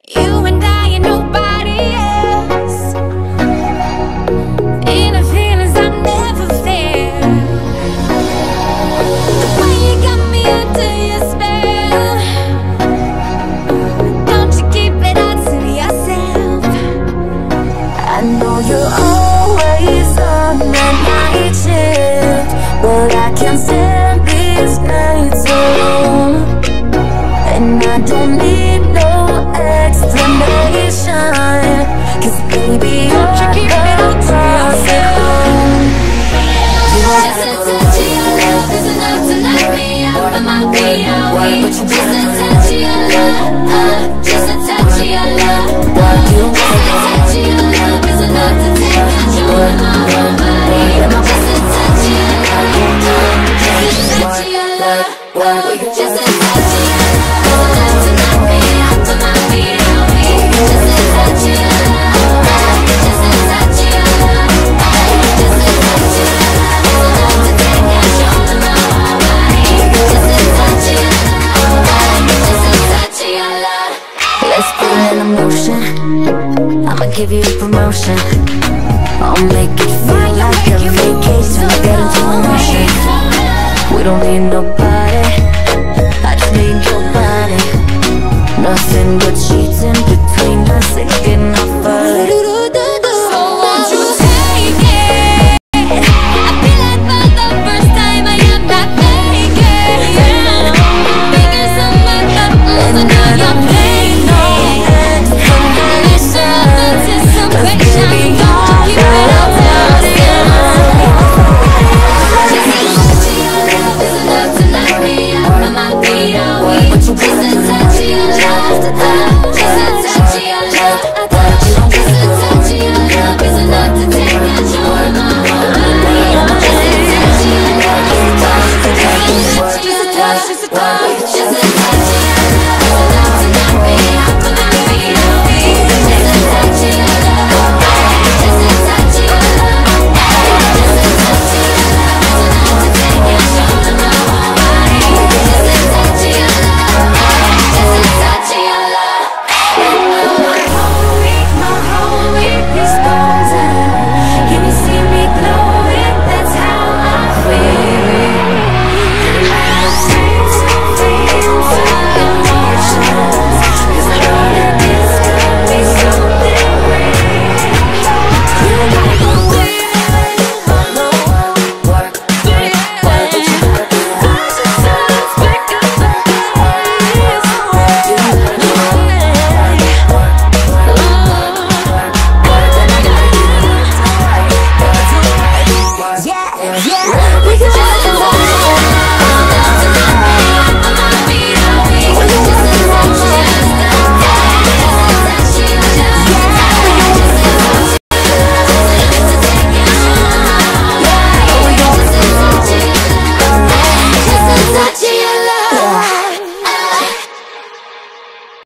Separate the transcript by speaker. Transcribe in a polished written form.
Speaker 1: You and I and nobody else. Inner feelings I never felt. The way you got me under your spell. Don't you keep it all to yourself. I know you're always on that night shift, but I can't stand these nights alone. And I don't need no explanation, 'cause baby, you're the problem. Just a touch of your love is enough to knock me out of my feet. Just a touch of your love, just a touch of your love. Just a touch of your love is enough to take control of my whole body. Just a touch of your love, just a touch of your love. Just a touch of your love is enough to knock me out of my feet. Just a touch of your love, just a touch of your love. Just a touch of your love is enough to take control of my whole body. Just a touch of your love, just a touch of your love. Let's put it in motion. I'ma give you a promotion. I'll make it feel like a vacation. Get into motion. We don't need no